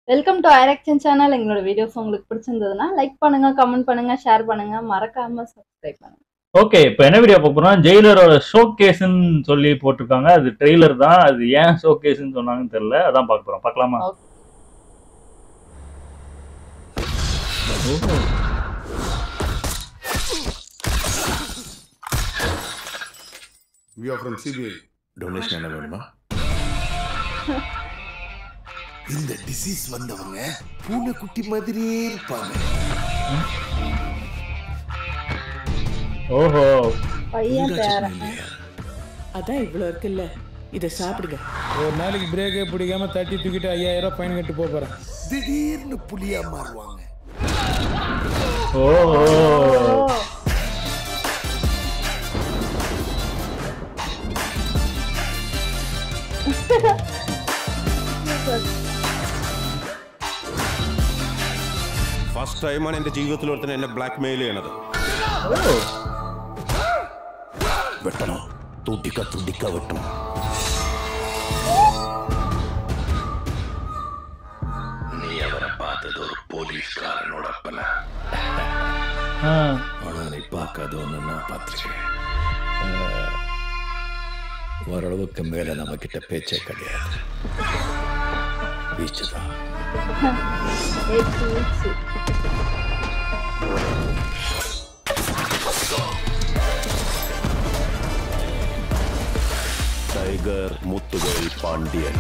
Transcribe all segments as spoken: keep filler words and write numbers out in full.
Welcome to ஐரக்ஷன் channel. எங்களோட videos உங்களுக்கு பிடிச்சிருந்ததுன்னா லைக் பண்ணுங்க, கமெண்ட் பண்ணுங்க, ஷேர் பண்ணுங்க, மறக்காம சப்ஸ்கிரைப் பண்ணுங்க. ஓகே, இப்போ என்ன வீடியோ பார்க்க போறோம்? ஜெயிலரோட ஷோ கேஸ்ன்னு சொல்லி போட்டிருக்காங்க. அது ட்ரெய்லர் தான். அது ஏன் ஷோ கேஸ்ன்னு சொன்னாங்கன்னு தெரியல. அதான் பார்க்க போறோம். பார்க்கலாமா? We are from C B I. Donation என்ன வேணுமா? இந்த டிசீஸ் வந்தவங்க பூனை குட்டி மாதிரியே இருப்பாங்க. ஓஹோ, பையன் பேர அதான் இவ்வளவு இருக்குல்ல, இதை சாப்பிடுங்க. ஒரு நாளைக்கு பிரேக்கே பிடிக்காம தட்டி தூக்கிட்டு ஐயாயிரம் ரூபாய் ஃபைன் கட்டி போறேன். திடீர்னு புலியா மாறுவாங்க. ஓஹோ, ഫസ്റ്റ് ടൈമാണ് എന്റെ ജീവിതത്തിൽ ഒരുത്തൻ എന്നെ ബ്ലാക്ക് മെയിൽ ചെയ്യണത്. വെട്ടണം, തുടിക്ക തുടിക്ക വെട്ടണം. നീ അവരെ பார்த்தது ஒரு போலீஸ்காரனோடப்பன. ஆனா நீ பார்க்காத ஒன்று நான் பார்த்துருக்கேன். ஓரளவுக்கு மேல நம்ம கிட்ட பேச்சே கிடையாது. வீச்சுதான். டைகர் முத்துவேல் பாண்டியன்.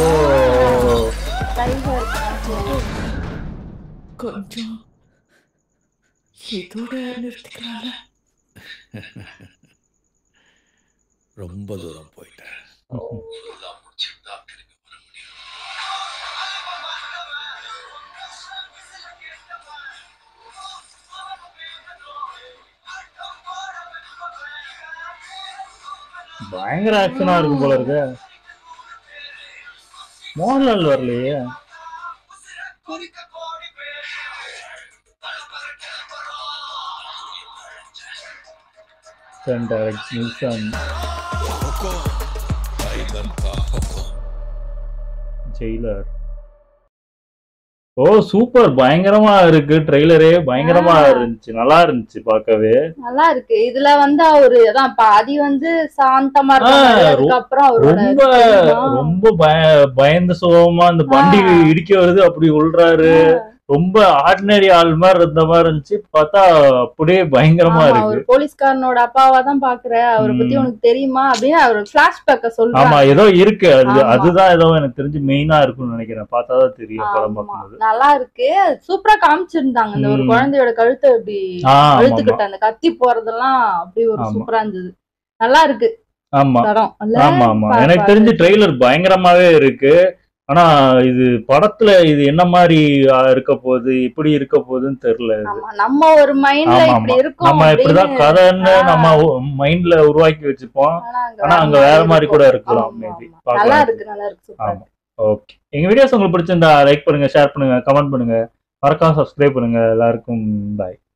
கொஞ்சம் இதோட நிறுத்திக்கலாம்ல. ரொம்ப தூரம் போயிட்டேன். பயங்கர ஆக்ஷனா இருக்கும் போல இருக்கு. மோகன்லால் வரலையே. ஜெயிலர். ஓ சூப்பர், பயங்கரமா இருக்கு. ட்ரெய்லரே பயங்கரமா இருந்துச்சு, நல்லா இருந்துச்சு, பார்க்கவே நல்லா இருக்கு. இதுல வந்து அவரு அதான் பாதி வந்து சாந்தமா இருக்காரு, அப்புறம் ரொம்ப ரொம்ப பயந்த சுகமா அந்த வண்டி இடிக்க வருது, அப்படி உள்றாரு. ரொம்ப ஆர்டினரி ஆள் மாதிரி இருந்த மாதிரி இருந்துச்சு. பார்த்தா அப்படியே பயங்கரமா இருக்கு. போலீஸ்காரனோட அப்பாவா தான் பாக்குற, அவரை பத்தி உனக்கு தெரியுமா அப்படின்னு அவர் பிளாஷ்பேக்க சொல்றாரு. ஆமா, ஏதோ இருக்கு. அது அதுதான் ஏதோ எனக்கு தெரிஞ்சு மெயினா இருக்கும்னு நினைக்கிறேன். பார்த்தாதான் தெரியும் படம் பார்க்கும்போது. நல்லா இருக்கு, சூப்பரா காமிச்சிருந்தாங்க. இந்த ஒரு குழந்தையோட கழுத்தை அப்படி அழுத்துக்கிட்ட அந்த கத்தி போறதெல்லாம் அப்படி ஒரு சூப்பரா இருந்தது. நல்லா இருக்கு. ஆமா ஆமா ஆமா எனக்கு தெரிஞ்சு ட்ரெய்லர் பயங்கரமாவே இருக்கு. ஆனா இது படத்துல இது என்ன மாதிரி இருக்க போகுது, இப்படி இருக்க போகுதுன்னு தெரியல. நம்ம ஒரு மைண்ட்ல இப்படி இருக்கும், நம்ம இப்படிதான் கதைன்னு நம்ம மைண்ட்ல உருவாக்கி வச்சுப்போம். ஆனா அங்க வேற மாதிரி கூட இருக்கலாம். மேபி நல்லா இருக்கு, நல்லா இருக்கு. ஆமா, ஓகே. எங்க வீடியோஸ் உங்களுக்கு பிடிச்சிருந்தா லைக் பண்ணுங்க, ஷேர் பண்ணுங்க, கமெண்ட் பண்ணுங்க, மறக்காம சப்ஸ்கிரைப் பண்ணுங்க. எல்லாருக்கும் பாய்.